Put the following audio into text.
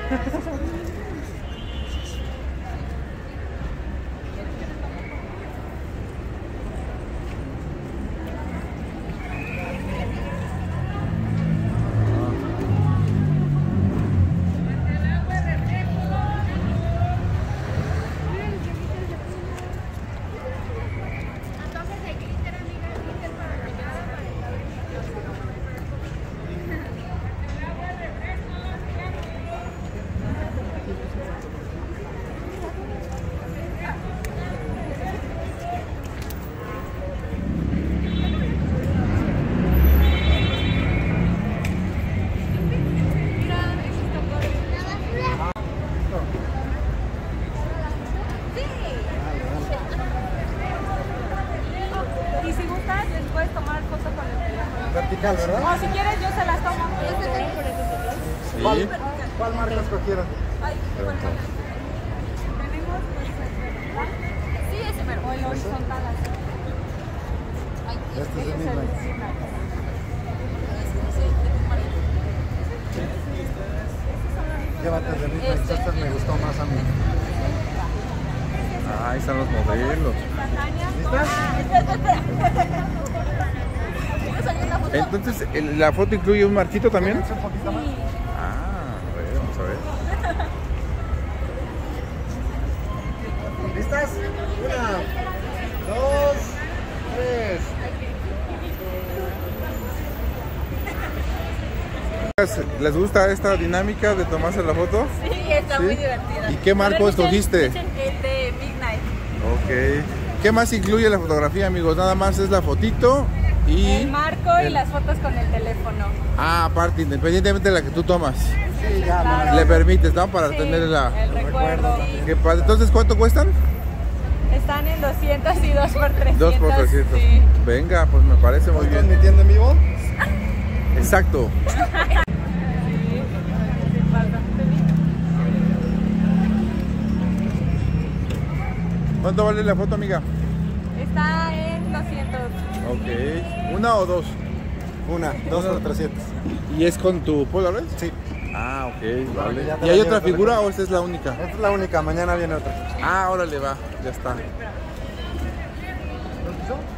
Vertical, ¿verdad? O si quieres yo se las tomo. Sí. ¿Cuál marca escogieron? Tenemos sí, ese mero. O el horizontal así. Este es el mismo. Llévate de Midnight. Este me gustó más a mí. Ah, ahí están los modelos. Entonces, ¿la foto incluye un marquito también? Un poquito más. Ah, a ver, vamos a ver. ¿Listas? 1, 2, 3. ¿Les gusta esta dinámica de tomarse la foto? Sí, está muy divertida. ¿Y qué marco escogiste? El de Midnight. Ok. ¿Qué más incluye la fotografía, amigos? Nada más es la fotito y... El marco y las fotos con el teléfono. Ah, aparte, independientemente de la que tú tomas. Sí, ya, Claro. Le permites, ¿no? Para Sí, tener la... el recuerdo. Qué padre. Entonces, ¿cuánto cuestan? Están en 200 y 2 por 300. 2 por 300. Sí. Venga, pues me parece muy ¿Estás bien. transmitiendo en vivo? Exacto. ¿Cuánto vale la foto, amiga? Está en 200. Ok. ¿Una o dos? Una, 2 por 300. ¿Y es con tu Polaroid? Sí. Ah, ok, Para que vale. ya te ¿Y la hay lleves otra de figura recuerdo. o esta es la única? Esta es la única, mañana viene otra. Ah, órale, va, ya está. ¿Lo quiso?